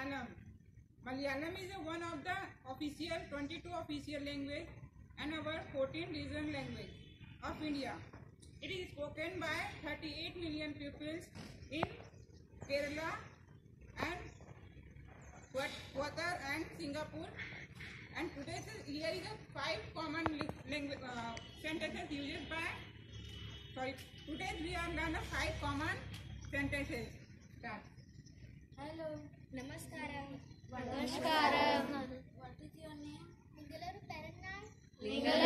Malayalam. Malayalam is one of the official 22 official language and our 14 regional language of India. It is spoken by 38 million people in Kerala and Qatar and Singapore. And today here is a 5 common language sentences used by. Today we are learn 5 common sentences. Start. Hello. Namaskaram. What is your name? Ningalaru Peranna. Ningalaru